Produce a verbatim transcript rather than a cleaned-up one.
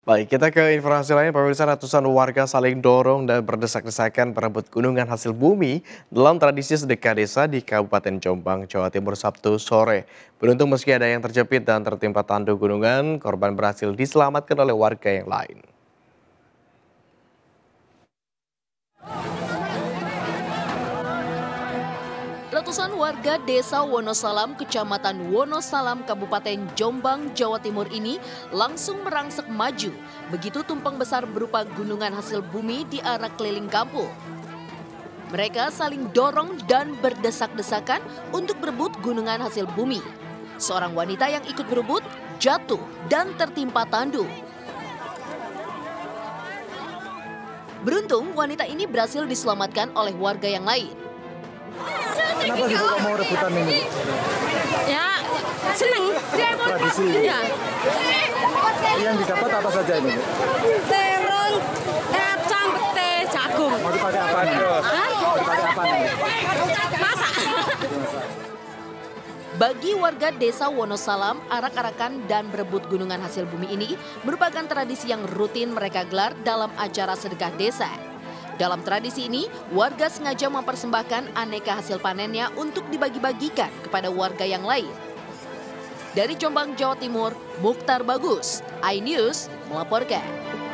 Baik, kita ke informasi lain. Pemirsa, ratusan warga saling dorong dan berdesak-desakan berebut gunungan hasil bumi dalam tradisi sedekah desa di Kabupaten Jombang, Jawa Timur Sabtu sore. Beruntung meski ada yang terjepit dan tertimpa tanduk gunungan, korban berhasil diselamatkan oleh warga yang lain. Ratusan warga desa Wonosalam, kecamatan Wonosalam, Kabupaten Jombang, Jawa Timur ini langsung merangsek maju begitu tumpeng besar berupa gunungan hasil bumi di arah keliling kampung. Mereka saling dorong dan berdesak-desakan untuk berebut gunungan hasil bumi. Seorang wanita yang ikut berebut jatuh dan tertimpa tanduk. Beruntung wanita ini berhasil diselamatkan oleh warga yang lain. Kenapa sih kok mau rebutan ini? Ya, seneng. Tradisi. Iya. Yang didapat apa saja ini? Terong, kacang, pete, jagung. Mau dipakai apa nih? Mau dipakai apa nih? Masak. Bagi warga desa Wonosalam, arak-arakan dan berebut gunungan hasil bumi ini merupakan tradisi yang rutin mereka gelar dalam acara sedekah desa. Dalam tradisi ini, warga sengaja mempersembahkan aneka hasil panennya untuk dibagi-bagikan kepada warga yang lain. Dari Jombang, Jawa Timur, Mukhtar Bagus, iNews melaporkan.